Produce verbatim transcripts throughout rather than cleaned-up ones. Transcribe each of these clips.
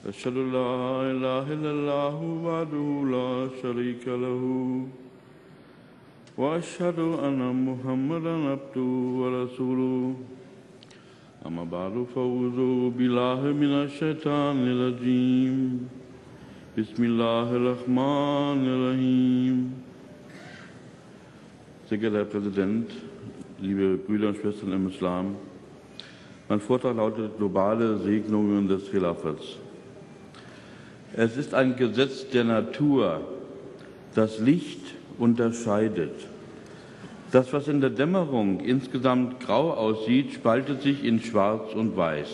أشهد أن لا إله إلا الله وحده لا شريك له وأشهد أن محمدا عبده ورسوله أما بعد فأعوذ بالله من الشيطان الرجيم بسم الله الرحمن الرحيم. Sehr geehrter Herr Präsident, liebe Brüder und Schwestern im Islam, mein Vortrag lautet globale Segnungen des Khilafats. Es ist ein Gesetz der Natur, das Licht unterscheidet. Das, was in der Dämmerung insgesamt grau aussieht, spaltet sich in schwarz und weiß.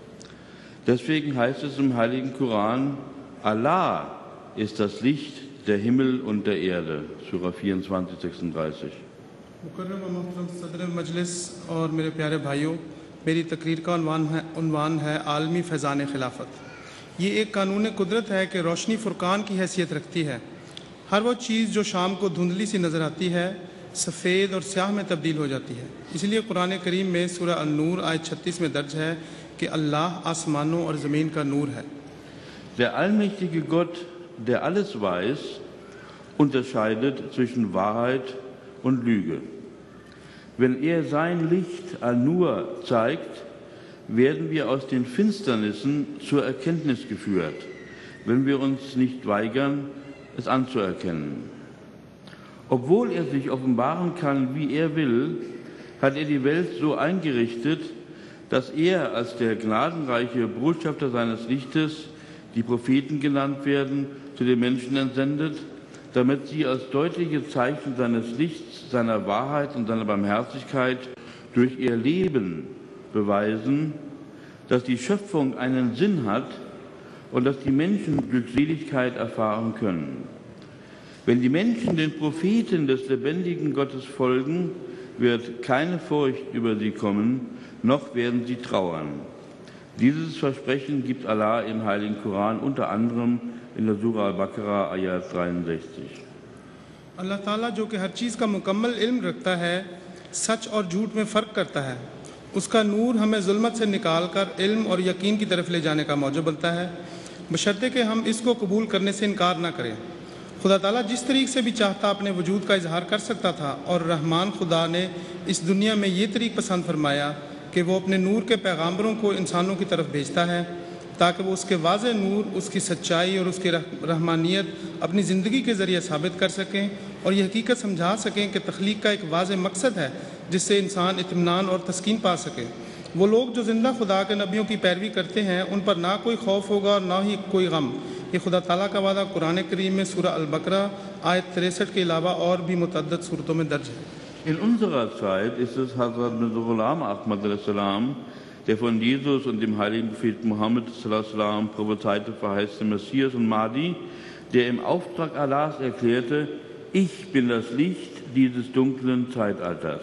Deswegen heißt es im Heiligen Koran, Allah ist das Licht der Himmel und der Erde. Surah vierundzwanzig, sechsunddreißig. मुकर्रम व मोहतरम सदर मजलिस और मेरे प्यारे भाइयों, मेरी तकरीर का उन्वान है उन्वान है आलमी फैज़ान खिलाफत। ये एक कानून कुदरत है कि रोशनी फुरकान की हैसियत रखती है। हर वो चीज़ जो शाम को धुंधली सी नज़र आती है सफ़ेद और स्याह में तब्दील हो जाती है। इसलिए कुरान करीम में सूरह अन-नूर आयत छत्तीस में दर्ज है कि अल्लाह आसमानों और ज़मीन का नूर है। Der allmächtige Gott, der alles weiß, unterscheidet zwischen Wahrheit und Lüge. Wenn er sein Licht An-Nur zeigt, werden wir aus den Finsternissen zur Erkenntnis geführt, wenn wir uns nicht weigern, es anzuerkennen. Obwohl er sich offenbaren kann, wie er will, hat er die Welt so eingerichtet, dass er als der gnadenreiche Botschafter seines Lichtes, die Propheten genannt werden, zu den Menschen entsendet, damit sie als deutliche Zeichen seines Lichts, seiner Wahrheit und seiner Barmherzigkeit durch ihr Leben beweisen, dass die Schöpfung einen Sinn hat und dass die Menschen Glückseligkeit erfahren können. Wenn die Menschen den Propheten des lebendigen Gottes folgen, wird keine Furcht über sie kommen, noch werden sie trauern. Dieses Versprechen gibt Allah im Heiligen Koran unter anderem in der Surah Al-Baqarah Ayat dreiundsechzig. अल्लाह ताला जो कि हर चीज़ का मुकम्मल इल्म रखता है, सच और झूठ में फ़र्क करता है, उसका नूर हमें जुल्मत से निकाल कर इल्म और यकीन की तरफ ले जाने का मौजू बनता है, बशर्ते कि हम इसको कबूल करने से इनकार ना करें। खुदा ताला जिस तरीक़े से भी चाहता अपने वजूद का इजहार कर सकता था और रहमान खुदा ने इस दुनिया में ये तरीक़ पसंद फरमाया कि वो अपने नूर के पैगाम्बरों को इंसानों की तरफ भेजता है ताकि वो उसके वाज़े नूर, उसकी सच्चाई और उसकी रहमानियत अपनी ज़िंदगी के ज़रिए साबित कर सकें और ये हकीकत समझा सकें कि तख्लीक का एक वाज़े मकसद है जिससे इंसान इत्मीनान और तस्कीन पा सके। वो लोग जो ज़िंदा खुदा के नबियों की पैरवी करते हैं उन पर ना कोई खौफ होगा और ना ही कोई गम। ये खुदा ताला का वादा कुरान करीम में सूरह अल-बकरा आयत तिरसठ के अलावा और भी मुतअद्दिद सूरतों में दर्ज है। In unserer Zeit ist es Hazrat Mirza Ghulam Ahmad al-Salam, der von Jesus und dem heiligen Propheten Muhammad sallam prophezeite verheißte Messias und Mahdi, der im Auftrag Allahs erklärte, ich bin das Licht dieses dunklen Zeitalters.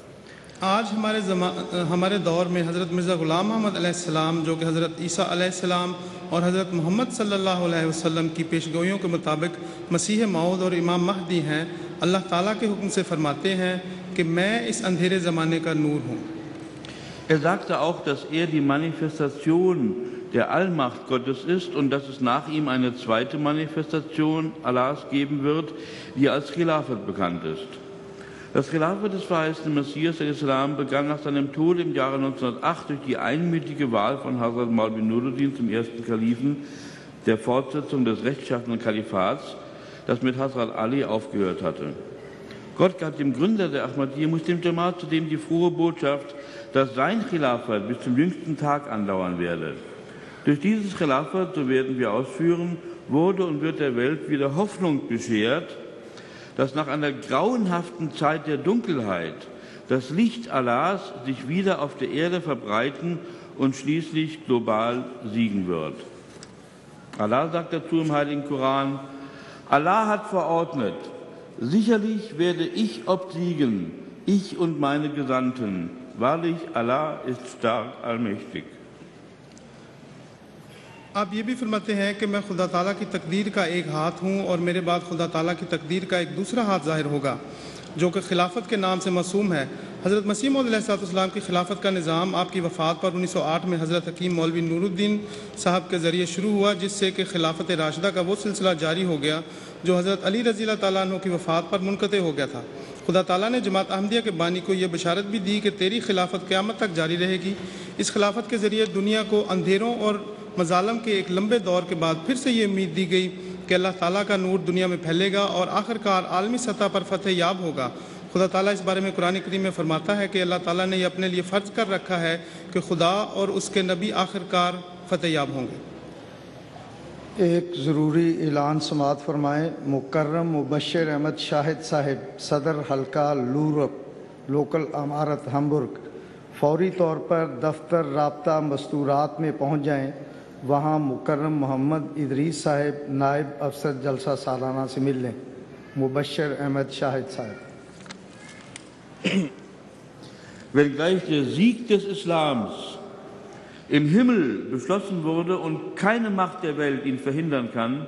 आज हमारे हमारे दौर में हज़रत मिर्ज़ा ग़ुलाम अहमद अलैहिस्सलाम जो कि हज़रत ईसा अलैहिस्सलाम और हज़रत मोहम्मद सल्लल्लाहु अलैहि वसल्लम की पेशगोइयों के मुताबिक मसीह मौद और इमाम महदी हैं, अल्लाह ताला के हुक्म से फरमाते हैं कि मैं इस अंधेरे ज़माने का नूर हूँ। Er sagte auch, dass er die Manifestation der Allmacht Gottes ist und dass es nach ihm eine zweite Manifestation Allahs geben wird, die als Khilafat bekannt ist. Das Khilafat des verheißenen Messias al-Islam begann nach seinem Tod im Jahre neunzehnhundertacht durch die einmütige Wahl von Hazrat Maulvi Nuruddin zum ersten Kalifen, der Fortsetzung des rechtschaffenen Kalifats, das mit Hazrat Ali aufgehört hatte. Gott gab dem Gründer der Ahmadiyya Muslim Jamaat zudem die frohe Botschaft, dass sein Khilafat bis zum jüngsten Tag andauern werde. Durch dieses Khilafat, so werden wir ausführen, wurde und wird der Welt wieder Hoffnung beschert, dass nach einer grauenhaften Zeit der Dunkelheit das Licht Allahs sich wieder auf der Erde verbreiten und schließlich global siegen wird. Allah sagt dazu im Heiligen Koran, Allah hat verordnet, sicherlich werde ich obsiegen, ich und meine Gesandten. Wahrlich, Allah ist stark allmächtig. आप ये भी फरमाते हैं कि मैं खुदा ताला की तकदीर का एक हाथ हूँ और मेरे बाद खुदा ताला की तकदीर का एक दूसरा हाथ ज़ाहिर होगा जो कि खिलाफत के नाम से मासूम है हज़रत मसीह मौद अलैहिस्सलाम की खिलाफत का निज़ाम आपकी वफ़ात पर उन्नीस सौ आठ में हज़रत हकीम मौलवी नूरुद्दीन साहब के ज़रिए शुरू हुआ, जिससे कि खिलाफत राशिदा का वो सिलसिला जारी हो गया जो हज़रत अली रज़ी अल्लाह तआला अन्हु की वफ़ात पर मुनक़ते हो गया था। खुदा ताला ने जमात अहमदिया के बानी को यह बशारत भी दी कि तेरी खिलाफत क़यामत तक जारी रहेगी। इस खिलाफत के ज़रिए दुनिया को अंधेरों और मज़ालम के एक लंबे दौर के बाद फिर से ये उम्मीद दी गई कि अल्लाह ताला का नूर दुनिया में फैलेगा और आखिरकार आलमी सतह पर फतह याब होगा। खुदा ताला इस बारे में कुरान करीम में फरमाता है कि अल्लाह ताला ने यह अपने लिए फ़र्ज़ कर रखा है कि खुदा और उसके नबी आखिरकार फतह याब होंगे। एक ज़रूरी ऐलान समात फरमाएँ। मुकर्रम मुबश्शिर अहमद शाहिद साहिब, सदर हल्का लूरप, लोकल अमारत हम्बुर्ग, फौरी तौर पर दफ्तर राब्ता मस्तूरात में पहुँच जाएँ। वहाँ मुकर्रम मोहम्मद इदरीस साहिब नायब अफसर जलसा सालाना से मिल लें। मुबश्शिर अहमद शाहिद Sahib. Wenngleich der Sieg des Islams im Himmel beschlossen wurde und keine Macht der Welt ihn verhindern kann,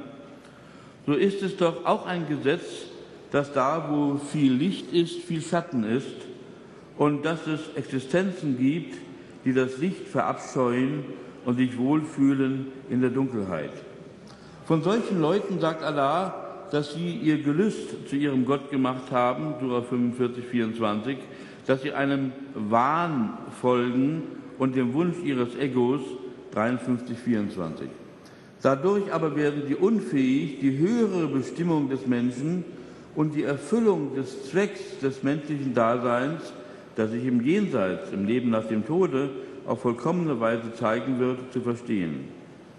so ist es doch auch ein Gesetz, dass da, wo viel Licht ist, viel Schatten ist und dass es Existenzen gibt, die das Licht verabscheuen und sich wohlfühlen in der Dunkelheit. Von solchen Leuten sagt Allah, dass sie ihr Gelüst zu ihrem Gott gemacht haben, Sura fünfundvierzig, vierundzwanzig, dass sie einem Wahn folgen und dem Wunsch ihres Egos, dreiundfünfzig, vierundzwanzig. Dadurch aber werden sie unfähig, die höhere Bestimmung des Menschen und die Erfüllung des Zwecks des menschlichen Daseins, das sich im Jenseits, im Leben nach dem Tode, auf vollkommene Weise zeigen wird, zu verstehen.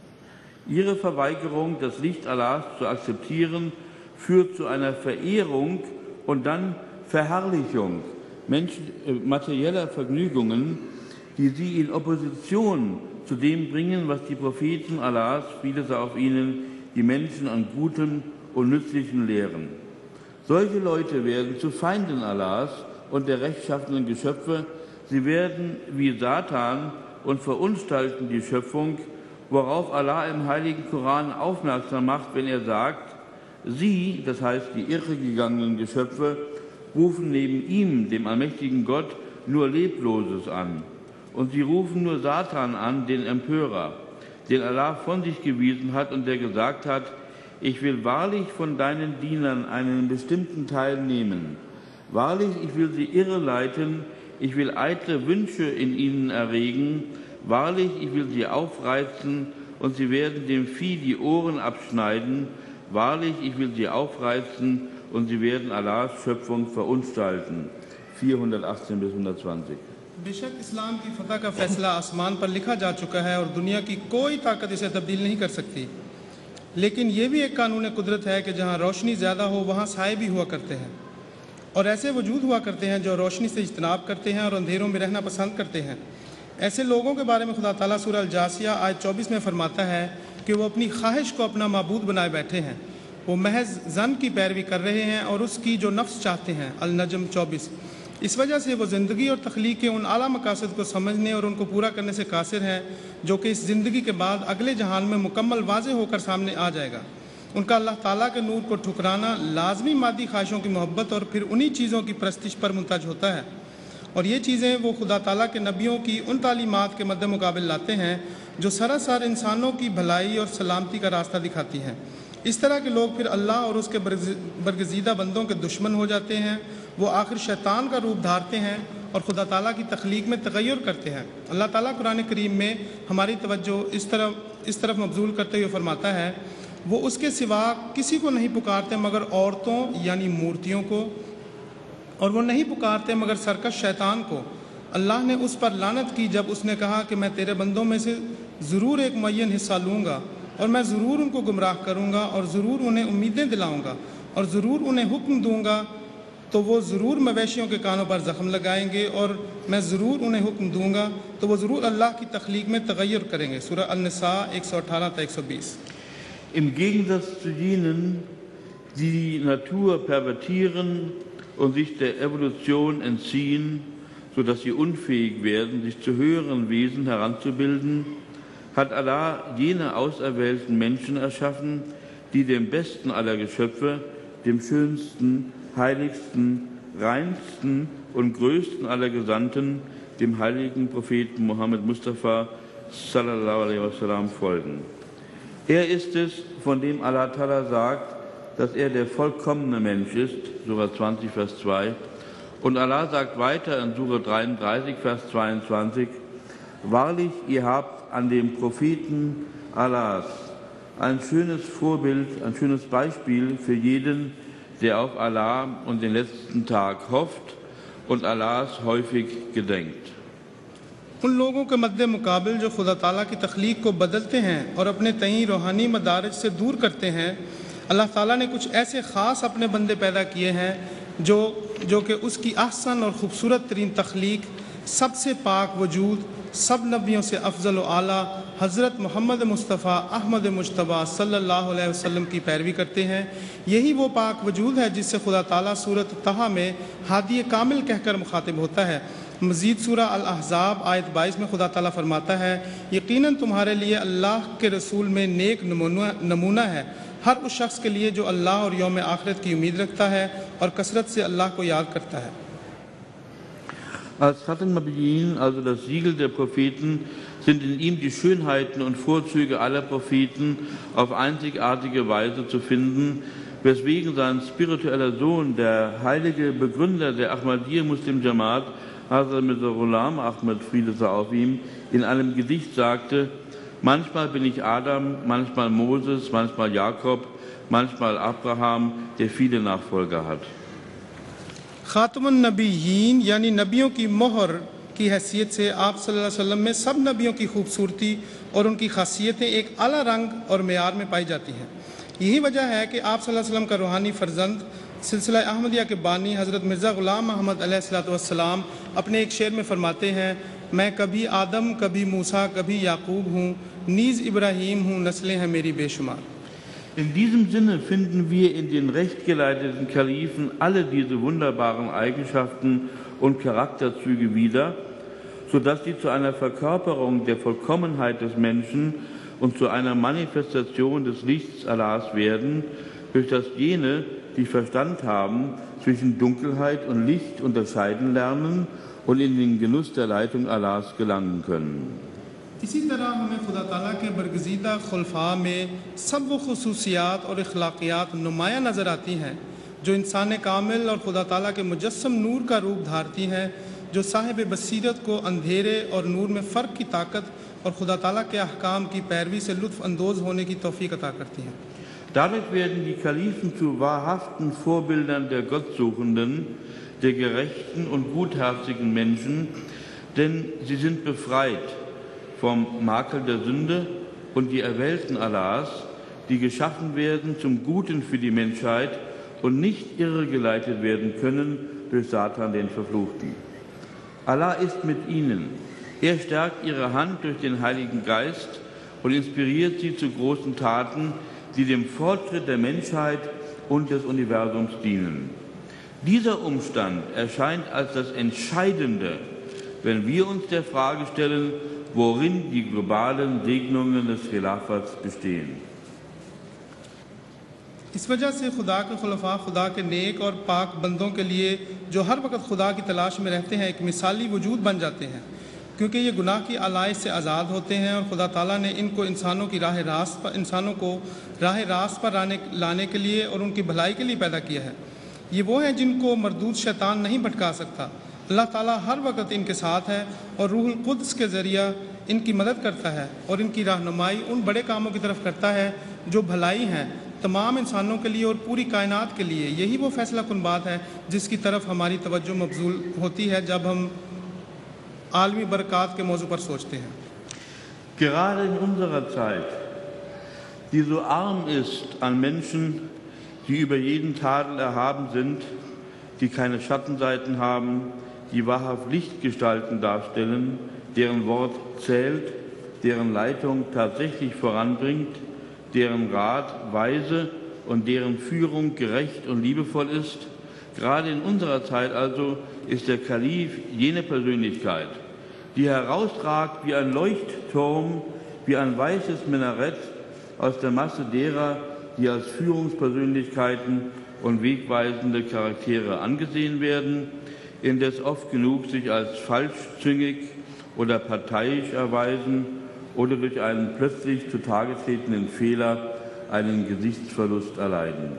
Ihre Verweigerung, das Licht Allahs zu akzeptieren, führt zu einer Verehrung und dann Verherrlichung Menschen, äh, materieller Vergnügungen, die sie in Opposition zu dem bringen, was die Propheten Allahs, vieles auf ihnen, die Menschen an Gutem und Nützlichen lehren. Solche Leute werden zu Feinden Allahs und der rechtschaffenen Geschöpfe. Sie werden wie Satan und verunstalten die Schöpfung, worauf Allah im heiligen Koran aufmerksam macht, wenn er sagt, sie, das heißt die irregegangenen Geschöpfe, rufen neben ihm, dem allmächtigen Gott, nur Lebloses an. Und sie rufen nur Satan an, den Empörer, den Allah von sich gewiesen hat und der gesagt hat, ich will wahrlich von deinen Dienern einen bestimmten Teil nehmen. Wahrlich, ich will sie irreleiten, ich will eitle Wünsche in ihnen erregen. Wahrlich, ich will sie aufreizen und sie werden dem Vieh die Ohren abschneiden. Wahrlich, ich will sie aufreizen und sie werden Allahs Schöpfung verunstalten. vierhundertachtzehn bis hundertzwanzig. बेशक इस्लाम की फतह का फैसला आसमान पर लिखा जा चुका है और दुनिया की कोई ताकत इसे तब्दील नहीं कर सकती। लेकिन ये भी एक कानून कुदरत है कि जहाँ रोशनी ज़्यादा हो वहाँ साए भी हुआ करते हैं और ऐसे वजूद हुआ करते हैं जो रोशनी से इज्तनाब करते हैं और अंधेरों में रहना पसंद करते हैं। ऐसे लोगों के बारे में खुदा ताला सूरह अल जासिया आयत चौबीस में फरमाता है कि वो अपनी ख्वाहिश को अपना माबूद बनाए बैठे हैं, वो महज जन की पैरवी कर रहे हैं और उसकी जो नफ्स चाहते हैं। अल नजम चौबीस। इस वजह से वो ज़िंदगी और तख्लीक के उन आला मकासद को समझने और उनको पूरा करने से कासिर हैं जो कि इस ज़िंदगी के बाद अगले जहान में मुकम्मल वाज़ेह होकर सामने आ जाएगा। उनका अल्लाह ताला के नूर को ठुकराना लाजमी मादी ख्वाहिशों की मोहब्बत और फिर उन्हीं चीज़ों की परस्तिश पर मुंतज होता है और ये चीज़ें वो खुदा ताला के नबियों की उन तालीमात के मद्दे मुकाबिल लाते हैं जो सरासर इंसानों की भलाई और सलामती का रास्ता दिखाती हैं। इस तरह के लोग फिर अल्लाह और उसके बरगज़ीदा बंदों के दुश्मन हो जाते हैं। वो आखिर शैतान का रूप धारते हैं और खुदा ताला की तख्लीक में तगय्युर करते हैं। अल्लाह ताला कुरान करीम में हमारी तवज्जो इस तरफ इस तरफ मबजूल करते हुए फरमाता है, वो उसके सिवा किसी को नहीं पुकारते मगर औरतों यानी मूर्तियों को, और वो नहीं पुकारते मगर सरकश शैतान को। अल्लाह ने उस पर लानत की जब उसने कहा कि मैं तेरे बंदों में से ज़रूर एक मुअय्यन हिस्सा लूँगा और मैं ज़रूर उनको गुमराह करूँगा और ज़रूर उन्हें उम्मीदें दिलाऊँगा और ज़रूर उन्हें हुक्म दूँगा, तो वो ज़रूर मवेशियों के कानों पर ज़ख्म लगाएंगे और मैं ज़रूर उन्हें हुक्म दूँगा तो वो ज़रूर अल्लाह की तख्लीक में तगय्युर करेंगे। सूरह अन-निसा एक सौ अठारह से एक सौ बीस। Im Gegensatz zu jenen, die die Natur pervertieren und sich der Evolution entziehen, sodass sie unfähig werden, sich zu höheren Wesen heranzubilden, hat Allah jene auserwählten Menschen erschaffen, die dem besten aller Geschöpfe, dem schönsten, heiligsten, reinsten, und größten aller Gesandten, dem heiligen Propheten Mohammed Mustafa sallallahu alaihi wasallam, folgen. Er ist es, von dem Allah Ta'ala sagt, dass er der vollkommene Mensch ist, Surah zwanzig, Vers zwei. Und Allah sagt weiter in Surah dreiunddreißig, Vers zweiundzwanzig, wahrlich, ihr habt an dem Propheten Allahs ein schönes Vorbild, ein schönes Beispiel für jeden, der auf Allah und den letzten Tag hofft und Allahs häufig gedenkt. उन लोगों के मद्दे मुकाबिल जो खुदा ताला की तख्लीक को बदलते हैं और अपने तई रूहानी मदारिज से दूर करते हैं, अल्लाह ताला ने कुछ ऐसे ख़ास अपने बंदे पैदा किए हैं जो जो कि उसकी अहसन और ख़ूबसूरत तरीन तख्लीक, सबसे पाक वजूद, सब नबियों से अफजल व आला हज़रत मोहम्मद मुस्तफ़ा अहमद मुज्तबा सल्लल्लाहु अलैहि वसल्लम की पैरवी करते हैं। यही वो पाक वजूद है जिससे खुदा ताला सूरत तहा में हादी कामिल कहकर मुखातिब होता है। मज़ीद सूरा अल अहज़ाब आयत बाईस में खुदा ताला फरमाता है, यकीनन तुम्हारे लिए अल्लाह के रसूल में नेक नमूना नमूना है हर उस शख्स के लिए जो अल्लाह और यौम आखिरत की उम्मीद रखता है और कसरत से अल्लाह को याद करता है। Als Khatam Nabiyyin, also das Siegel der Propheten, sind in ihm die Schönheiten und Vorzüge aller Propheten auf einzigartige Weise zu finden, weswegen sein spiritueller Sohn, der heilige Begründer der Ahmadiyya Muslim Jamaat, Hazrat Mirza Ghulam Ahmad, Friede sei auf ihm, in einem Gedicht sagte, manchmal bin ich Adam, manchmal Moses, manchmal Jakob, manchmal Abraham, der viele Nachfolger hat. ख़ातमुन नबीयीन यानी नबियों की मोहर की हैसियत से आप सल्लल्लाहु अलैहि वसल्लम में सब नबियों की खूबसूरती और उनकी खासियतें एक आला रंग और मेयार में पाई जाती हैं। यही वजह है कि आप सल्लल्लाहु अलैहि वसल्लम का रूहानी फ़र्जंद सिलसिला अहमदिया के बानी हज़रत मिर्ज़ा ग़ुलाम अहमद अलैहिस्सलाम अपने एक शेर में फरमाते हैं, मैं कभी आदम, कभी मूसा, कभी याकूब हूँ, नीज़ इब्राहीम हूँ, नस्लें हैं मेरी बेशुमार। In diesem Sinne finden wir in den rechtgeleiteten Kalifen alle diese wunderbaren Eigenschaften und Charakterzüge wieder, sodass sie zu einer Verkörperung der Vollkommenheit des Menschen und zu einer Manifestation des Lichts Allahs werden, durch das jene, die Verstand haben, zwischen Dunkelheit und Licht unterscheiden lernen und in den Genuss der Leitung Allahs gelangen können. इसी तरह हमें खुदा ताला के बरगज़ीदा खुलफा में सब वो खुसूसियात और अखलाकियात नुमाया नज़र आती हैं जो इंसान कामिल और खुदा ताला के मुजस्सम नूर का रूप धारती हैं, जो साहिब बसीरत को अंधेरे और नूर में फ़र्क की ताकत और खुदा ताला के अहकाम की पैरवी से लुत्फ़ अंदोज़ होने की तौफ़ीक़ अता करती हैं। Dadurch werden die Kalifen zu wahrhaften Vorbildern der Gottsuchenden, der gerechten und gutherzigen Menschen, denn sie sind befreit vom Makel der Sünde und die Erwählten Allahs, die geschaffen werden zum Guten für die Menschheit und nicht irregeleitet werden können durch Satan, den Verfluchten. Allah ist mit ihnen. Er stärkt ihre Hand durch den Heiligen Geist und inspiriert sie zu großen Taten, die dem Fortschritt der Menschheit und des Universums dienen. Dieser Umstand erscheint als das Entscheidende, wenn wir uns der Frage stellen, worin die globalen Segnungen des Khilafats bestehen. इस वजह से खुदा के खुलफा खुदा के नेक और पाक बंदों के लिए जो हर वक्त खुदा की तलाश में रहते हैं एक मिसाली वजूद बन जाते हैं, क्योंकि ये गुनाह की आलाइश से आज़ाद होते हैं और खुदा ताला ने इनको इंसानों की राह रास्त पर इंसानों को राह रास्त पर लाने लाने के लिए और उनकी भलाई के लिए पैदा किया है। ये वो हैं जिनको मरदूद शैतान नहीं भटका सकता। अल्लाह ताला हर वक्त इनके साथ है और रूहुल कुद्स के ज़रिया इनकी मदद करता है और इनकी रहनुमाई उन बड़े कामों की तरफ करता है जो भलाई हैं तमाम इंसानों के लिए और पूरी कायनात के लिए। यही वो फैसला कुन बात है जिसकी तरफ हमारी तवज्जो मबजूल होती है जब हम आलमी बरक़ात के मौजू पर सोचते हैं। Gerade in unserer Zeit, die so arm ist an Menschen, die über jeden Tadel erhaben sind, die keine Schattenseiten haben, die wahrhaft Lichtgestalten darstellen, deren Wort zählt, deren Leitung tatsächlich voranbringt, deren Rat weise und deren Führung gerecht und liebevoll ist. Gerade in unserer Zeit also ist der Kalif jene Persönlichkeit, die herausragt wie ein Leuchtturm, wie ein weißes Minarett aus der Masse derer, die als Führungspersönlichkeiten und wegweisende Charaktere angesehen werden. indes oft genug sich als falschzüngig oder parteiisch erweisen oder durch einen plötzlich zutage tretenden Fehler einen Gesichtsverlust erleiden.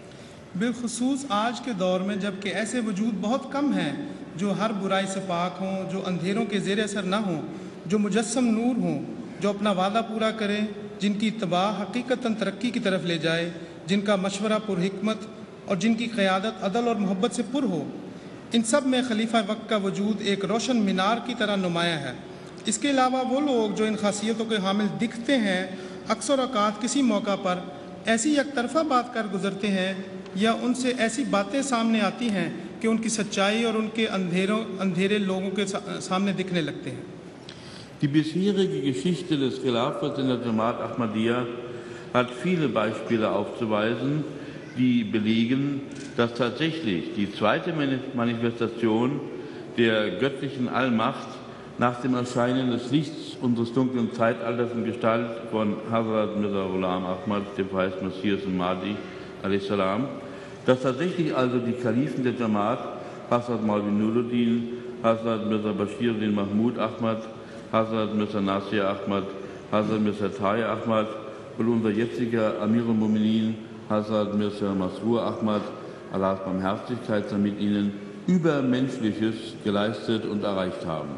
बिलखुसूस आज के दौर में जबकि ऐसे वजूद बहुत कम हैं जो हर बुराई से पाक हों, जो अंधेरों के ज़ेर असर न हों, जो मुजस्सम नूर हों, जो अपना वादा पूरा करें, जिनकी इत्तबा हकीकतन तरक्की की तरफ ले जाए, जिनका मशवरा पुरहिकमत और जिनकी क़यादत अदल और मोहब्बत से पुर हो। इन सब में खलीफा वक्त का वजूद एक रोशन मीनार की तरह नुमाया है। इसके अलावा वो लोग जो इन खासियतों के हामिल दिखते हैं, अक्सर औकात किसी मौका पर ऐसी एक तरफा बात कर गुजरते हैं या उनसे ऐसी बातें सामने आती हैं कि उनकी सच्चाई और उनके अंधेरों अंधेरे लोगों के सामने दिखने लगते हैं। Die bisherige Geschichte des Khilafats in der Jamaat Ahmadiyya hat viele Beispiele aufzuweisen, die belegen, dass tatsächlich die zweite Manifestation der göttlichen Allmacht nach dem Erscheinen des Lichts unseres dunklen Zeitalters in Gestalt von Hazrat Mirza Ghulam Ahmad, dem verheißten Messias und Mahdi, a.s., dass tatsächlich also die Kalifen der Jamaat, Hazrat Maulvi Nuruddin, Hazrat Mirza Bashiruddin Mahmud Ahmad, Hazrat Mirza Nasir Ahmad, Hazrat Mirza Tahi Ahmad und unser jetziger Amir al-Mu'minin, Hazrat Mirza Masroor Ahmad, Allahs Barmherzigkeit sei mit ihnen, Übermenschliches geleistet und erreicht haben.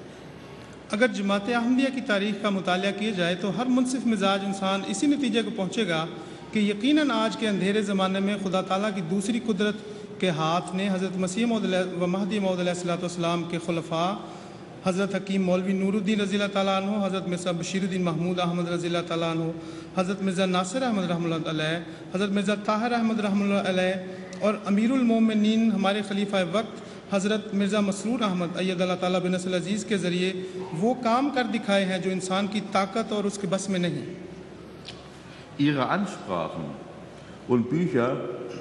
अगर जमात अहमदिया की तारीख़ का मुतालिया किया जाए तो हर मुनसिफ मिजाज इंसान इसी नतीजे को पहुँचेगा कि यकीनन आज के अंधेरे ज़माने में खुदा ताला की दूसरी कुदरत के हाथ ने हज़रत मसीह मौद व महदी मौद अलैहिस्सलाम के खुलफा हज़रत हकीम मौलवी नूरुद्दीन रज़ी अल्लाह तआला अन्हु, हज़रत मिर्ज़ा बशीरुद्दीन महमूद अहमद रज़ी अल्लाह तआला अन्हु, हज़रत मिर्ज़ा नासिर अहमद रहमतुल्लाह अलैह, हज़रत मिर्ज़ा ताहिर अहमद रहमतुल्लाह अलैह और अमीरुल मोमिनीन हमारे खलीफा वक्त हज़रत मिर्ज़ा मसरूर अहमद अय्यदल्लाह ताला बिनस्ल अज़ीज़ के ज़रिए वो काम कर दिखाए हैं जो इंसान की ताकत और उसके बस में नहीं। Ihre Ansprachen und Bücher,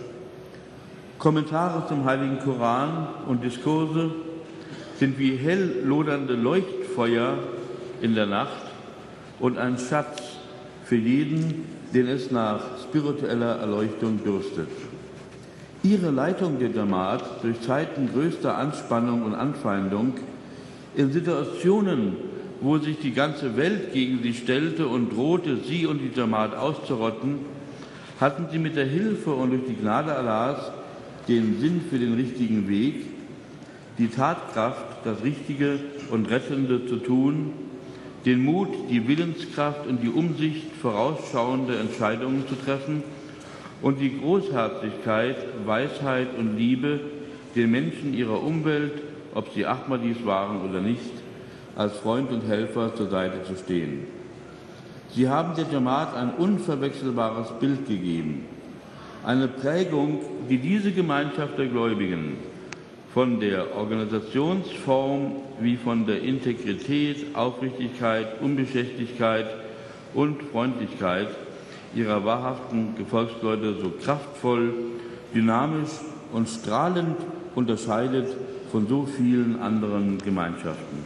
Kommentare zum Heiligen Koran und Diskurse sind wie hell lodernde Leuchtfeuer in der Nacht und ein Schatz für jeden, den es nach spiritueller Erleuchtung dürstet. Ihre Leitung der Jamaat durch Zeiten größter Anspannung und Anfeindung, in Situationen, wo sich die ganze Welt gegen sie stellte und drohte, sie und die Jamaat auszurotten, hatten sie mit der Hilfe und durch die Gnade Allahs den Sinn für den richtigen Weg, die Tatkraft, das Richtige und Rettende zu tun, den Mut, die Willenskraft und die Umsicht, vorausschauende Entscheidungen zu treffen und die Großherzigkeit, Weisheit und Liebe, den Menschen ihrer Umwelt, ob sie Ahmadis waren oder nicht, als Freund und Helfer zur Seite zu stehen. Sie haben der Jamaat ein unverwechselbares Bild gegeben, eine Prägung, die diese Gemeinschaft der Gläubigen von der Organisationsform wie von der Integrität, Aufrichtigkeit, Unbestechlichkeit und Freundlichkeit ihrer wahrhaften Gefolgsleute so kraftvoll, dynamisch und strahlend unterscheidet von so vielen anderen Gemeinschaften.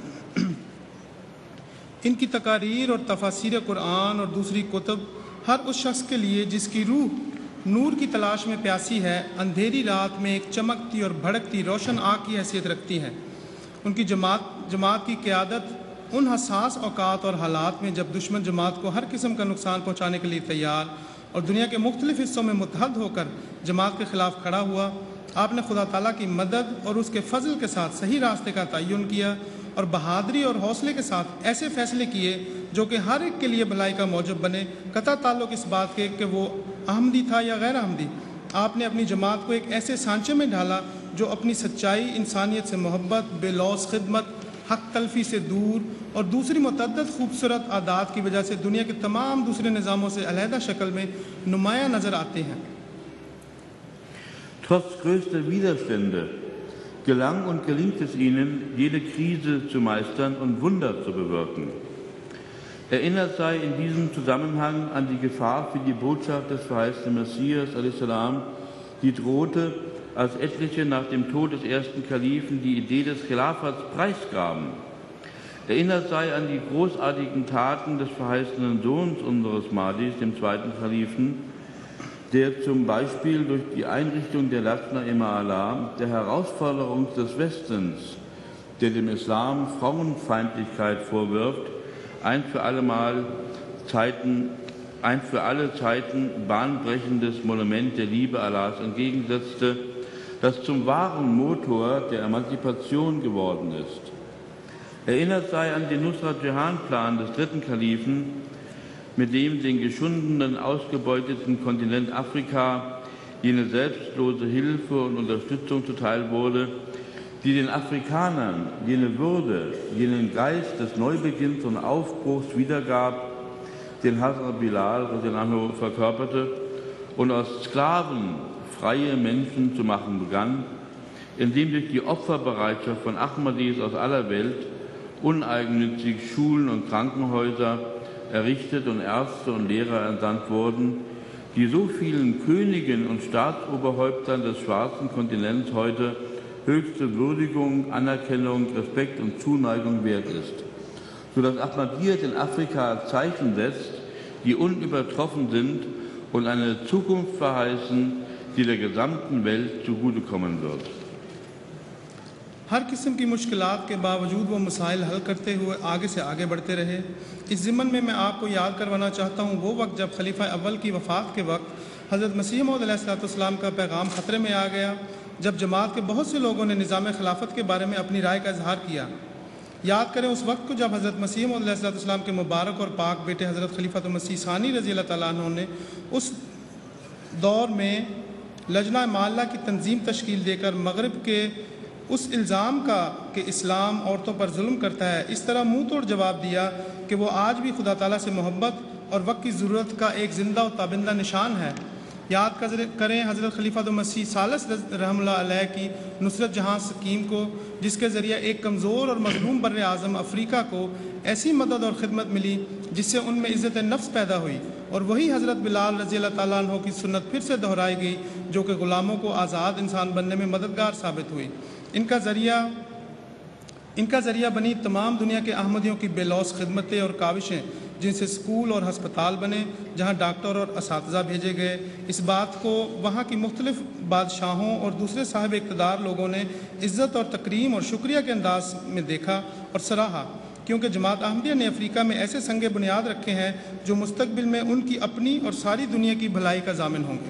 इनकी तकारीर और तफासीर कुरान और दूसरी कुतुब हर उस शख्स के लिए जिसकी रूह नूर की तलाश में प्यासी है, अंधेरी रात में एक चमकती और भड़कती रोशन आग की हैसियत रखती हैं। उनकी जमात जमात की क़यादत उन हसास औकात और हालात में जब दुश्मन जमात को हर किस्म का नुकसान पहुँचाने के लिए तैयार और दुनिया के मुख्तलिफ हिस्सों में मुत्तहद होकर जमात के ख़िलाफ़ खड़ा हुआ, आपने खुदा ताला की मदद और उसके फ़ज़ल के साथ सही रास्ते का तयन किया और बहादुरी और हौसले के साथ ऐसे फ़ैसले किए जो कि हर एक के लिए भलाई का मौजब बने, कता ताल्लुक़ इस बात के कि वो अहमदी था या गैर अहमदी। आपने अपनी जमात को एक ऐसे सांचे में ढाला जो अपनी सच्चाई, इंसानियत से मोहब्बत, बेलौस खिदमत, हक तलफी से दूर और दूसरी मुतअद्दिद खूबसूरत आदात की वजह से दुनिया के तमाम दूसरे निज़ामों से अलहदा शक्ल में नुमाया नज़र आते हैं। Trotz größter Widerstände gelang und gelingt es ihnen, jede Krise zu meistern und Wunder zu bewirken. Erinnert sei in diesem Zusammenhang an die Gefahr für die Botschaft des verheißenen Messias, a.s., die drohte, als etliche nach dem Tod des ersten Kalifen die Idee des Khilafats preisgaben. Erinnert sei an die großartigen Taten des verheißenen Sohns unseres Mahdis, dem zweiten Kalifen, der zum Beispiel durch die Einrichtung der Lajna Imam der Herausforderung des Westens, der dem Islam Frauenfeindlichkeit vorwirft, ein für alle Mal Zeiten, ein für alle Zeiten bahnbrechendes Monument der Liebe Allahs entgegensetzte, das zum wahren Motor der Emanzipation geworden ist. Erinnert sei an den Nusrat-Jahan-Plan des dritten Kalifen, mit dem den geschundenen, ausgebeuteten Kontinent Afrika jene selbstlose Hilfe und Unterstützung zuteil wurde, die den Afrikanern jene Würde, jenen Geist des Neubeginns und Aufbruchs wiedergab, den Hazrat Bilal verkörperte und aus Sklaven freie Menschen zu machen begann, indem durch die Opferbereitschaft von Ahmadis aus aller Welt uneigennützig Schulen und Krankenhäuser errichtet und Ärzte und Lehrer entsandt wurden, die so vielen Königen und Staatsoberhäuptern des schwarzen Kontinents heute höchste Würdigung, Anerkennung, Respekt und Zuneigung wert ist, sodass Ahmadiyyat in Afrika Zeichen setzt, die unübertroffen sind und eine Zukunft verheißen, die der gesamten Welt zugutekommen wird. हर किस्म की मुश्किलात के बावजूद वो मसाइल हल करते हुए आगे से आगे बढ़ते रहे। इस ज़िम्मन में मैं आपको याद करवाना चाहता हूँ वो वक्त जब खलीफा अव्वल की वफ़ात के वक्त हज़रत मसीह मौऊद अलैहिस्सलाम का पैगाम ख़तरे में आ गया, जब जमात के बहुत से लोगों ने निज़ाम खिलाफत के बारे में अपनी राय का इजहार किया। याद करें उस वक्त को जब हज़रत मसीह मौऊद अलैहिस्सलाम के मुबारक और पाक बेटे हज़रत खलीफा मसीह सानी रज़ी अल्लाह तआला अन्हु ने उस दौर में लजना माल्ला की तंजीम तश्कील देकर मगरिब के उस इल्ज़ाम का कि इस्लाम औरतों पर जुल्म करता है, इस तरह मुंह तोड़ जवाब दिया कि वो आज भी खुदा ताला से मोहब्बत और वक्त की ज़रूरत का एक ज़िंदा और ताबिंदा निशान है। याद करें हज़रत खलीफा मसीह सालिस रहमतुल्लाह अलैह की नुसरत जहां स्कीम को, जिसके ज़रिए एक कमज़ोर और मज़लूम बर्र आज़म अफ्रीका को ऐसी मदद और ख़िदमत मिली जिससे उनमें इज़्ज़त नफ्स पैदा हुई, और वही हज़रत बिलाल रज़ी अल्लाह तआला अन्हु की सुन्नत फिर से दोहराई गई जो कि ग़ुलामों को आज़ाद इंसान बनने में मददगार साबित हुई। इनका ज़रिया इनका ज़रिया बनी तमाम दुनिया के अहमदियों की बेलौस खिदमतें और काविशें, जिनसे स्कूल और हस्पताल बने जहाँ डॉक्टर और असातिज़ा भेजे गए। इस बात को वहाँ की मुख्तलिफ बादशाहों और दूसरे साहिब इक़्तिदार लोगों ने इज़्ज़त और तकरीम और शुक्रिया के अंदाज में देखा और सराहा, क्योंकि जमात अहमदिया ने अफ्रीका में ऐसे संगे बुनियाद रखे हैं जो मुस्तकबिल में उनकी अपनी और सारी दुनिया की भलाई का ज़ामिन होंगे।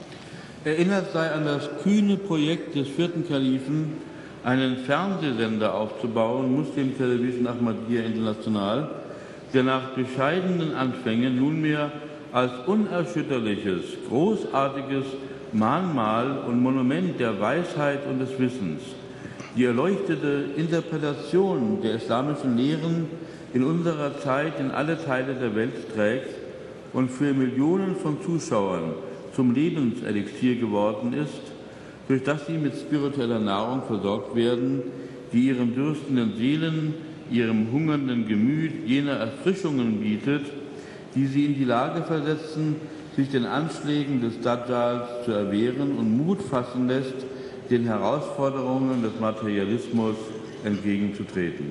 Erinnert sei an das kühne Projekt des vierten Kalifen, einen Fernsehsender aufzubauen, Muslim Television Ahmadiyya International, der nach bescheidenen Anfängen nunmehr als unerschütterliches, großartiges Mahnmal und Monument der Weisheit und des Wissens die erleuchtete Interpretation der islamischen Lehren in unserer Zeit in alle Teile der Welt trägt und für Millionen von Zuschauern zum Lebenselixier geworden ist, durch das sie mit spiritueller Nahrung versorgt werden, die ihren dürstenden Seelen, ihrem hungernden Gemüt jene Erfrischungen bietet, die sie in die Lage versetzen, sich den Anschlägen des Dajjals zu erwehren und Mut fassen lässt, den Herausforderungen des Materialismus entgegenzutreten.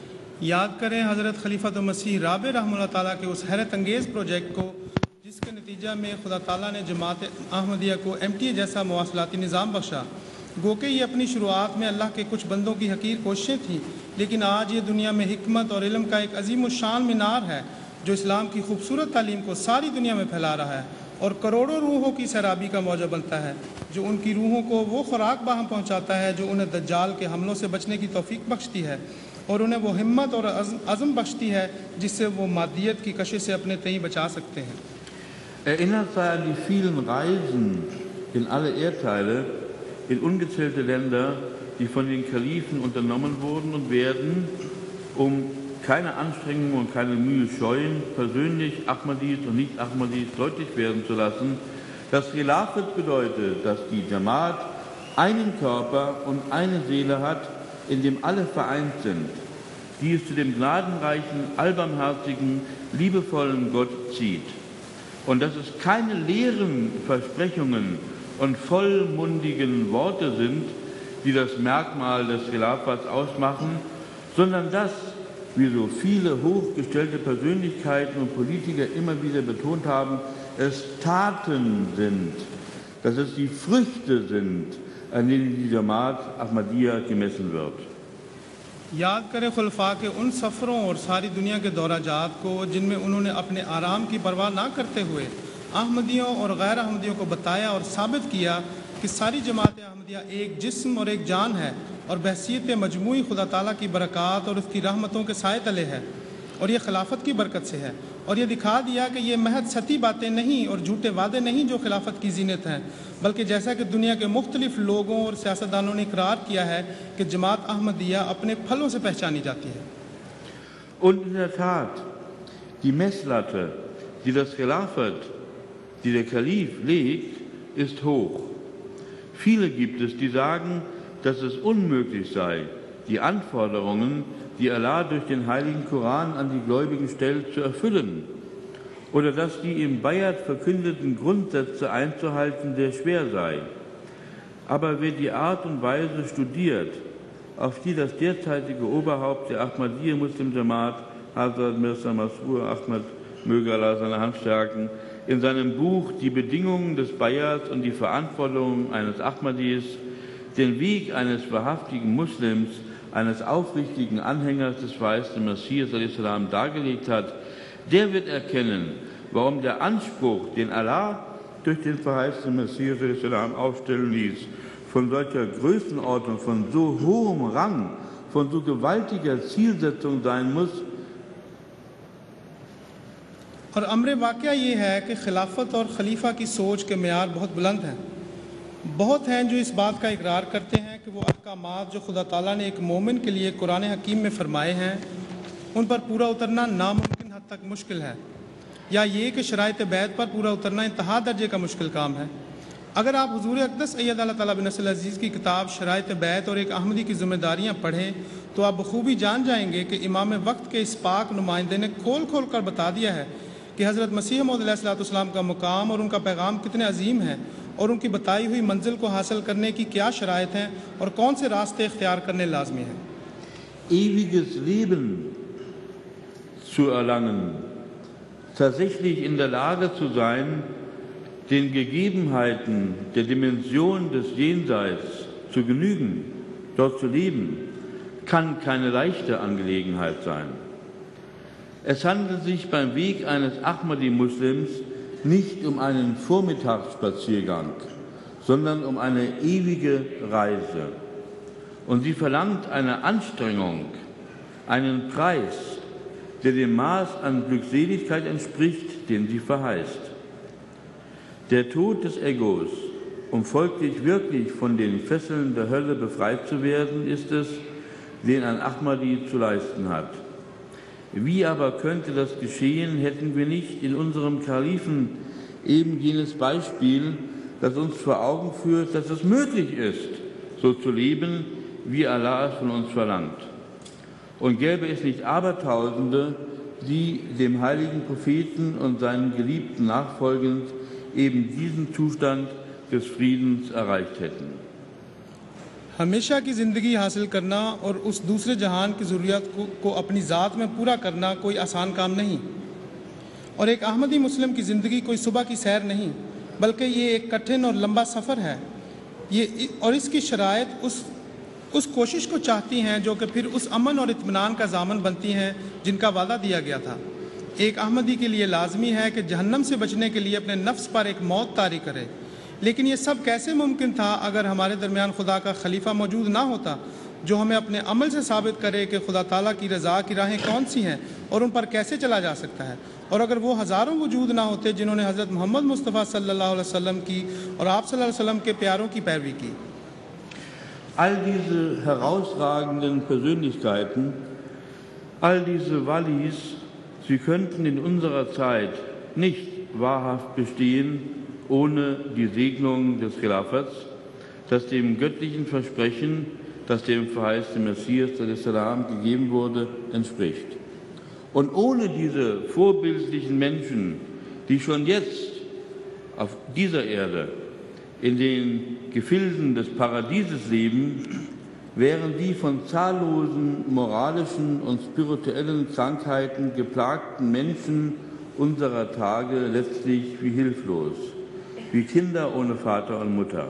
याद करें हज़रत खलीफा तो मसीह राबे रहमतुल्लाह ताला के उस हैरत अंगेज़ प्रोजेक्ट को, जिसके नतीजा में खुदा ताला ने जमात अहमदिया को एम टी ए जैसा मवासलाती निज़ाम बख्शा। गो के ये अपनी शुरुआत में अल्लाह के कुछ बंदों की हकीर कोशिशें थीं, लेकिन आज ये दुनिया में हिकमत और इल्म का एक अजीम शान मीनार है जो इस्लाम की खूबसूरत तालीम को सारी दुनिया में फैला रहा है और करोड़ों रूहों की सैराबी का मौजू बनता है, जो उनकी रूहों को वो खुराक बाहम पहुँचाता है जो उन्हें दज्जाल के हमलों से बचने की तौफीक बख्शती है और उन्हें वो हिम्मत और अज़म बख्शती है जिससे वो मादियत की कशिश से अपने तई बचा सकते हैं। Erinnert sei an die vielen Reisen in alle Erdteile, in ungezählte Länder, die von den Kalifen unternommen wurden und werden, um keine Anstrengungen und keine Mühe scheuen, persönlich Ahmadis und Nicht-Ahmadis deutlich werden zu lassen, dass Khilafat bedeutet, dass die Jamaat einen Körper und eine Seele hat, in dem alle vereint sind, die es zu dem gnadenreichen, allbarmherzigen, liebevollen Gott zieht. Und dass es keine leeren Versprechungen und vollmundigen Worte sind, die das Merkmal des Khilafats ausmachen, sondern dass, wie so viele hochgestellte Persönlichkeiten und Politiker immer wieder betont haben, es Taten sind, dass es die Früchte sind, an denen die Jamaat Ahmadiyya gemessen wird. याद करें खुलफा के उन सफ़रों और सारी दुनिया के दौराजात को जिनमें उन्होंने अपने आराम की परवाह ना करते हुए अहमदियों और गैर अहमदियों को बताया और साबित किया कि सारी जमात अहमदिया एक जिस्म और एक जान है और बहसीत मजमूई खुदा ताला की बरक़ात और उसकी रहमतों के साए तले है और ये खिलाफत की बरकत से है। और ये दिखा दिया कि ये महज सती बातें नहीं और झूठे वादे नहीं जो खिलाफत की जीनत हैं, बल्कि जैसा कि दुनिया के मुख्तलिफ लोगों और सियासतदानों ने इकरार किया है कि जमात अहमदिया अपने फलों से पहचानी जाती है। Und in der Tat, die Messlatte, die das Khilafat, die der Kalif legt, ist hoch. Viele gibt es, die sagen, dass es unmöglich sei, die Anforderungen, die Allah durch den heiligen Koran an die Gläubigen stellt, zu erfüllen, oder dass die im Bayat verkündeten Grundsätze einzuhalten sehr schwer sei. Aber wer die Art und Weise studiert, auf die das derzeitige Oberhaupt der Ahmadiyya Muslim Jamaat, Hazrat Mirza Masroor Ahmad, möge Allah seine Hand stärken, in seinem Buch Die Bedingungen des Bayats und die Verantwortung eines Ahmadis den Weg eines wahrhaftigen Muslims, eines aufrichtigen Anhängers des verheißenen Messias dargelegt hat, der wird erkennen, warum der Anspruch, den Allah durch den verheißenen Messias aufstellen ließ, von solcher Größenordnung, von so hohem Rang, von so gewaltiger Zielsetzung sein muss. और अमर वाक़या ये है कि खिलाफत और खलीफा की सोच के मेयार बहुत बुलंद हैं। बहुत हैं जो इस बात का इकरार करते हैं कि वो अहकामात जो खुदा ताला ने एक मोमिन के लिए कुरान हकीम में फरमाए हैं उन पर पूरा उतरना नामुमकिन हद तक मुश्किल है, या ये कि शराइत बैत पर पूरा उतरना इंतहा दर्जे का मुश्किल काम है। अगर आप हुजूर अक़दस सैयद अल्लाह ताला बिन नस्ल अज़ीज़ की किताब शराइत बैत और एक अहमदी की ज़िम्मेदारियाँ पढ़ें तो आप बखूबी जान जाएंगे कि इमाम वक्त के इस पाक नुमाइंदे ने खोल खोल कर बता दिया है कि हज़रत मसीह मौऊद अलैहिस्सलाम का मुकाम और उनका पैगाम कितने अजीम है और उनकी बताई हुई मंजिल को हासिल करने की क्या शराइत हैं और कौन से रास्ते इख्तियार करने लाजमी हैं। Ewiges Leben zu erlangen, tatsächlich in der Lage zu sein, den Gegebenheiten der Dimension des Jenseits zu genügen, dort zu leben, kann keine leichte Angelegenheit sein. Es handelt sich beim Weg eines Ahmadi-Muslims nicht um einen Vormittagsspaziergang, sondern um eine ewige Reise. Und sie verlangt eine Anstrengung, einen Preis, der dem Maß an Glückseligkeit entspricht, den sie verheißt. Der Tod des Egos, um folglich wirklich von den Fesseln der Hölle befreit zu werden, ist es, den ein Ahmadi zu leisten hat. Wie aber könnte das geschehen, hätten wir nicht in unserem Kalifen eben jenes Beispiel, das uns vor Augen führt, dass es möglich ist, so zu leben, wie Allah es von uns verlangt. Und gäbe es nicht Abertausende, die dem heiligen Propheten und seinen Geliebten nachfolgend eben diesen Zustand des Friedens erreicht hätten. हमेशा की ज़िंदगी हासिल करना और उस दूसरे जहान की ज़रूरियात को, को अपनी ज़ात में पूरा करना कोई आसान काम नहीं, और एक अहमदी मुस्लिम की ज़िंदगी कोई सुबह की सैर नहीं, बल्कि ये एक कठिन और लंबा सफ़र है। ये और इसकी शराइत उस उस कोशिश को चाहती हैं जो कि फिर उस अमन और इत्मीनान का ज़ामन बनती हैं जिनका वादा दिया गया था। एक अहमदी के लिए लाजमी है कि जहन्नम से बचने के लिए अपने नफ्स पर एक मौत तारी करे, लेकिन ये सब कैसे मुमकिन था अगर हमारे दरमियान खुदा का खलीफा मौजूद ना होता जो हमें अपने अमल से साबित करे कि खुदा ताला की रज़ा की राहें कौन सी हैं और उन पर कैसे चला जा सकता है, और अगर वो हज़ारों वजूद ना होते जिन्होंने हज़रत मोहम्मद मुस्तफ़ा सल्लल्लाहु अलैहि वसल्लम की और आप सल्लल्लाहु अलैहि वसल्लम के प्यारों की पैरवी की। All diese herausragenden Persönlichkeiten, all diese Walis, sie könnten in unserer Zeit nicht wahrhaft bestehen ohne die Segnung des Khilafats, das dem göttlichen Versprechen, das dem verheißenen Messias salam gegeben wurde, entspricht. Und ohne diese vorbildlichen Menschen, die schon jetzt auf dieser Erde in den Gefilden des Paradieses leben, wären die von zahllosen moralischen und spirituellen Krankheiten geplagten Menschen unserer Tage letztlich wie hilflos, wie Kinder ohne Vater und Mutter.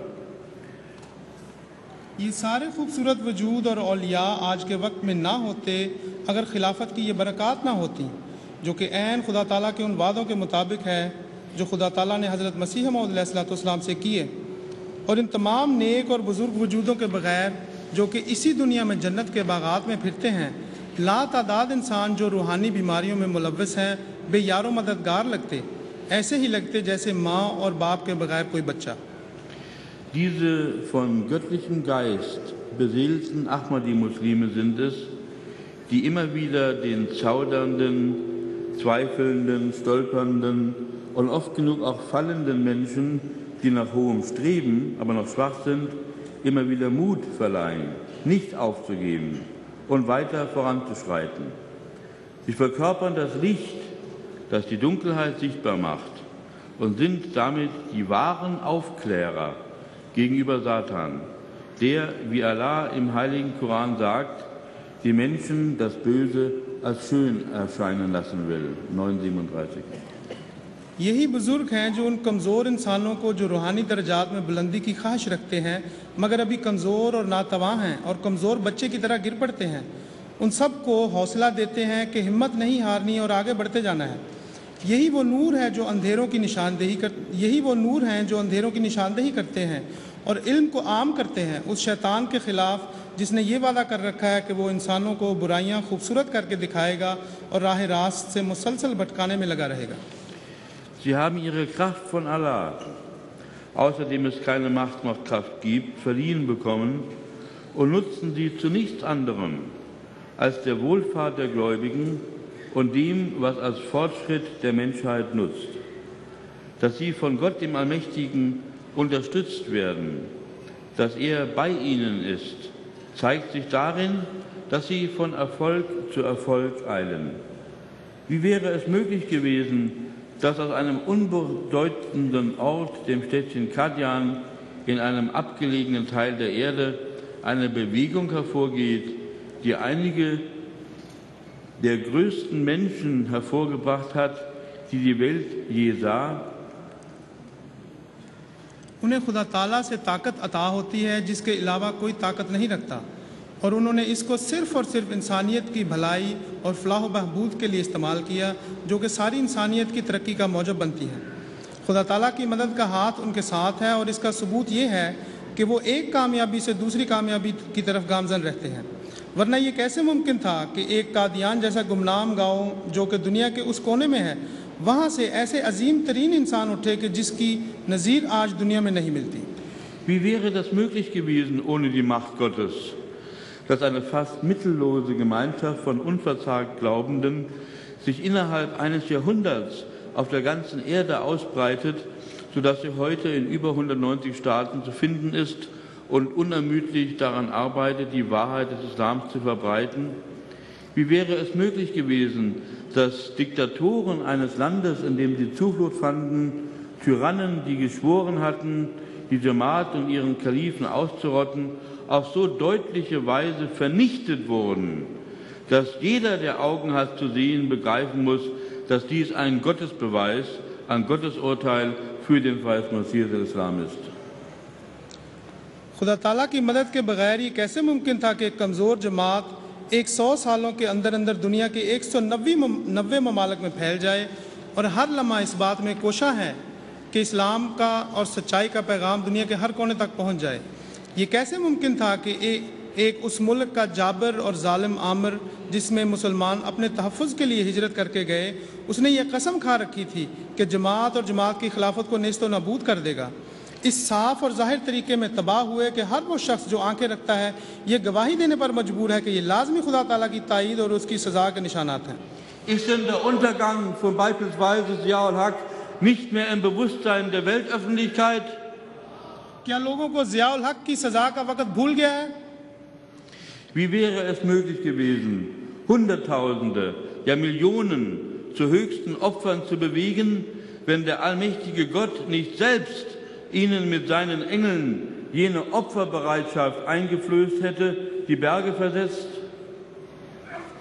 ये सारे खूबसूरत वजूद और औलिया आज के वक्त में ना होते अगर खिलाफत की ये बरक़ात ना होती जो कि ऐन खुदा ताला के उन वादों के मुताबिक है जो खुदा ताला ने हज़रत मसीह मौऊद अलैहिस्सलाम से किए, और इन तमाम नेक और बुज़ुर्ग वजूदों के बग़ैर जो कि इसी दुनिया में जन्नत के बागात में फिरते हैं, लातादाद इंसान जो रूहानी बीमारियों में मुलव्वस हैं बेयारो मददगार लगते, ऐसे ही लगते जैसे माँ और बाप के बग़ैर कोई बच्चा। Diese von göttlichem Geist beseelten Ahmadi-Muslime sind es, die immer wieder den zaudernden, zweifelnden, stolpernden und oft genug auch fallenden Menschen, die nach hohem streben, aber noch schwach sind, immer wieder Mut verleihen, nicht aufzugeben und weiter voranzuschreiten. Sie verkörpern das Licht, das die Dunkelheit sichtbar macht, und sind damit die wahren Aufklärer gegenüber Satan, der, wie Allah im heiligen Koran sagt, die Menschen das Böse als schön erscheinen lassen will. neun siebenunddreißig. यही बुज़ुर्ग हैं जो उन कमज़ोर इंसानों को जो रूहानी दर्जात में बुलंदी की ख्वाहिश रखते हैं मगर अभी कमज़ोर और नातवा हैं और कमज़ोर बच्चे की तरह गिर पड़ते हैं, उन सब को हौसला देते हैं कि हिम्मत नहीं हारनी और आगे बढ़ते जाना है। यही वो नूर है जो अंधेरों की निशानदेही कर यही वो नूर हैं जो अंधेरों की निशानदेही करते हैं और इल्म को आम करते हैं उस शैतान के ख़िलाफ़ जिसने ये वादा कर रखा है कि वो इंसानों को बुराइयां खूबसूरत करके दिखाएगा और राह रास्त से मुसलसल भटकाने में लगा रहेगा। Sie haben ihre Kraft von Allah, außerdem es keine Macht noch Kraft gibt, verliehen bekommen und nutzen sie zu nichts anderem als der Wohlfahrt der Gläubigen und dem, was als Fortschritt der Menschheit nutzt. Dass sie von Gott, dem Allmächtigen, unterstützt werden, dass er bei ihnen ist, zeigt sich darin, dass sie von Erfolg zu Erfolg eilen. Wie wäre es möglich gewesen, dass aus einem unbedeutenden Ort, dem Städtchen Qadian, in einem abgelegenen Teil der Erde eine Bewegung hervorgeht, die einige der größten Menschen hervorgebracht hat, die die Welt je sah? उन्हें खुदा ताला से ताकत अता होती है जिसके अलावा कोई ताकत नहीं रखता, और उन्होंने इसको सिर्फ़ और सिर्फ इंसानियत की भलाई और फलाह बहबूद के लिए इस्तेमाल किया जो कि सारी इंसानियत की तरक्की का मौजब बनती है। खुदा ताला की मदद का हाथ उनके साथ है और इसका सबूत ये है कि वो एक कामयाबी से दूसरी कामयाबी की तरफ गामजन रहते हैं, वरना ये कैसे मुमकिन था कि एक कादियान जैसा गुमनाम गाँव जो कि दुनिया के उस कोने में है वहाँ से ऐसे अजीम तरीन इंसान उठे कि जिसकी नज़ीर आज दुनिया में नहीं मिलती। Wie wäre das möglich gewesen ohne die Macht Gottes, dass eine fast mittellose Gemeinschaft von unverzagt Glaubenden sich innerhalb eines Jahrhunderts auf der ganzen Erde ausbreitet, sodass sie heute in über hundertneunzig Staaten zu finden ist und unermüdlich daran arbeitet, die Wahrheit des Islams zu verbreiten? Wie wäre es möglich gewesen, dass Diktatoren eines Landes, in dem sie Zuflucht fanden, Tyrannen, die geschworen hatten, die Jamaat und ihren Kalifen auszurotten, auf so deutliche Weise vernichtet wurden, dass jeder, der Augen hat zu sehen, begreifen muss, dass dies ein Gottesbeweis, ein Gottesurteil für den Messias des Islam ist. खुदा ताला की मदद के बगैर ये कैसे मुमकिन था कि एक कमज़ोर जमात एक सौ सालों के अंदर अंदर दुनिया के एक सौ नब्बे नब्बे ममालिक में फैल जाए और हर लम्हा इस बात में कोशा है कि इस्लाम का और सच्चाई का पैगाम दुनिया के हर कोने तक पहुँच जाए। ये कैसे मुमकिन था कि ए, एक उस मुल्क का जाबर और जालिम आमिर जिसमें मुसलमान अपने तहफ़्फ़ुज़ के लिए हिजरत करके गए, उसने ये कसम खा रखी थी कि जमात और जमात की खिलाफत को नेस्त व नाबूद कर देगा। इस साफ और जाहिर तरीके में तबाह हुए कि हर वो शख्स जो आंखें रखता है ये गवाही देने पर मजबूर है कि ये लाजमी खुदा ताला की ताईद और उसकी सज़ा के निशानात हैं। Ist denn der Untergang von beispielsweise Zia ul-Haq nicht mehr im Bewusstsein der Weltöffentlichkeit? क्या लोगों को ज़िया उल हक की सज़ा का वक़्त भूल गया है? Wie wäre es möglich gewesen, Hunderttausende, ja Millionen zu höchsten Opfern zu bewegen, wenn der allmächtige Gott nicht selbst ihnen mit seinen Engeln jene Opferbereitschaft eingeflößt hätte, die Berge versetzt?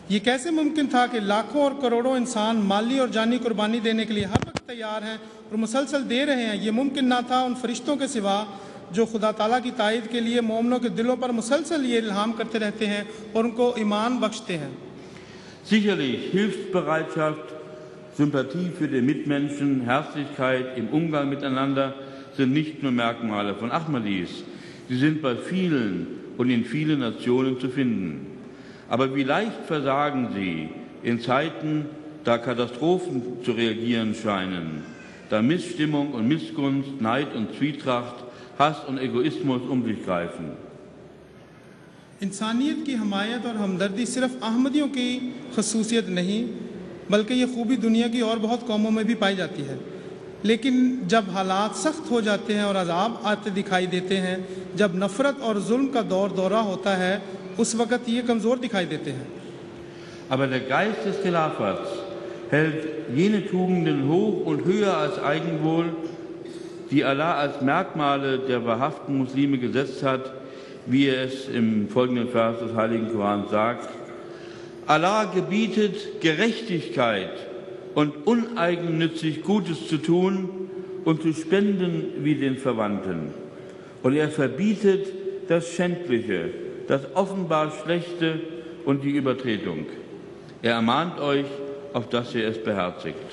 ये कैसे मुमकिन था कि लाखों और करोड़ों इंसान माली और जानी कुर्बानी देने के लिए हर वक्त तैयार हैं और मुसलसल दे रहे हैं। ये मुमकिन ना था उन फरिश्तों के सिवा जो खुदा ताला की तायद के लिए मोमनों के दिलों पर मुसलसल ये इल्हाम करते रहते हैं और उनको ईमान बख्शते हैं। Sicherlich Hilfsbereitschaft, Sympathie für den Mitmenschen, Herzlichkeit im Umgang miteinander sind nicht nur Merkmale von Ahmadis. Sie sind bei vielen und in vielen Nationen zu finden. Aber wie leicht versagen sie in Zeiten, da Katastrophen zu reagieren scheinen, da Missstimmung und Missgunst, Neid und Zwietracht, Hass und Egoismus um sich greifen. इंसानियत की हमायत और हमदर्दी सिर्फ अहमदियों की खसूसियत नहीं बल्कि ये खूबी दुनिया की और बहुत कौमों में भी पाई जाती है। लेकिन जब हालात सख्त हो जाते हैं और अजाब आते दिखाई देते हैं, जब नफ़रत और जुल्म का दौर दौरा होता है, उस वक़्त ये कमज़ोर दिखाई देते हैं। Aber der Geist des Khilafats hält jene Tugenden hoch und höher als Eigenwohl, die Allah als Merkmale der wahrhaften Muslime gesetzt hat, wie er es im folgenden Vers des Heiligen Korans sagt. Allah gebietet Gerechtigkeit und uneigennützig Gutes zu tun und zu spenden wie den Verwandten. Und er verbietet das Schändliche, das offenbar Schlechte und die Übertretung. Er ermahnt euch, auf dass ihr es beherzigt.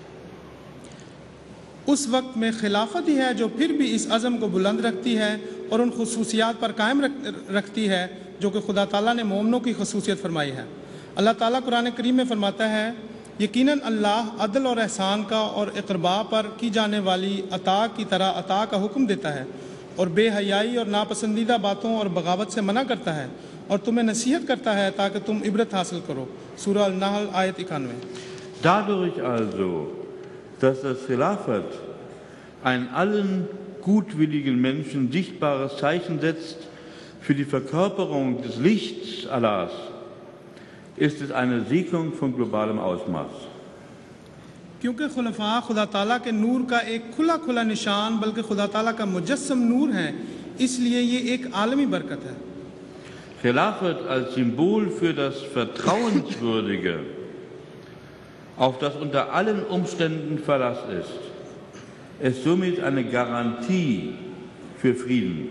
उस वक्त में खिलाफत ही है जो फिर भी इस अज़म को बुलंद रखती है और उन खसूसियात पर कायम रख, रखती है जो कि खुदा ताला ने मोमनों की खसूसियत फरमाई है। अल्लाह ताला कुरान करीम में फरमाता है, यकीनन अल्लाह अदल और एहसान का और इक़रबा पर की जाने वाली अता की तरह अता का हुक्म देता है और बेहयाई और नापसंदीदा बातों और बगावत से मना करता है और तुम्हें नसीहत करता है ताकि तुम इबरत हासिल करो। सूरह अल-नहल आयत इक्यानवे। Dadurch also, dass das Khilafat ein allen gutwilligen Menschen sichtbares Zeichen setzt für die Verkörperung des Lichts Allahs, ist es eine Segnung von globalem Ausmaß. क्योंकि खुलफा खुदा ताला के नूर का एक खुला खुला निशान बल्कि खुदा ताला का मुजस्सम नूर है, इसलिए ये एक आलमी बरकत है। Khilafat als Symbol für das Vertrauenswürdige, auf das unter allen Umständen Verlass ist, ist somit eine Garantie für Frieden.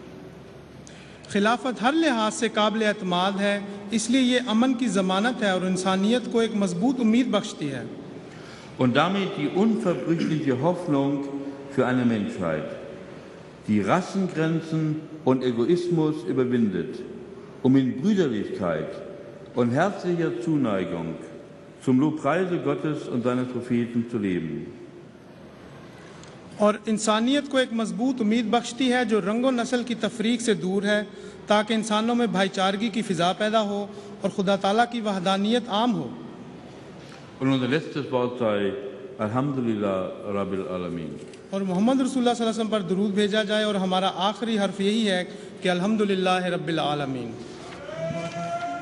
खिलाफत हर लिहाज से काबिल एतमाद है, इसलिए ये अमन की ज़मानत है और इंसानियत को एक मजबूत उम्मीद बख्शती है। Und damit die unverbrüchliche Hoffnung für eine Menschheit, die Rassengrenzen und Egoismus überwindet, um in Brüderlichkeit und herzlicher Zuneigung zum Lobpreise Gottes und seines Propheten zu leben. और इंसानियत को एक मजबूत उम्मीद बख्शती है जो रंगो नस्ल की तफरीक से दूर है, ताकि इंसानों में भाईचारगी की फ़िज़ा पैदा हो और खुदा ताला की वहदानियत आम हो। Und unser letztes Wort sei Alhamdulillah Rabbil Alamin. और मोहम्मद रसूलुल्लाह सल्लल्लाहु अलैहि वसल्लम पर दुरूद भेजा जाए और हमारा आखिरी हर्फ यही है कि अल्हम्दुलिल्लाह रब्बिल आलमीन।